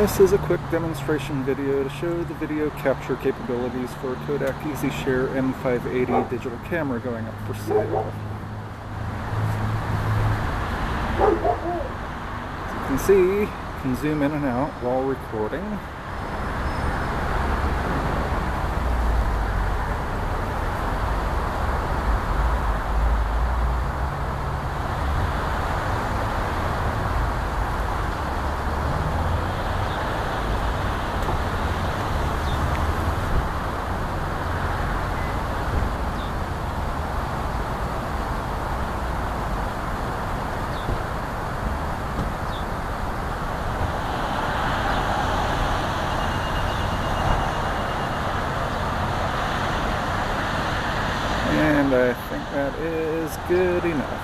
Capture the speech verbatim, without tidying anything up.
This is a quick demonstration video to show the video capture capabilities for Kodak EasyShare M five eighty digital camera going up for sale. As you can see, you can zoom in and out while recording. And I think that is good enough.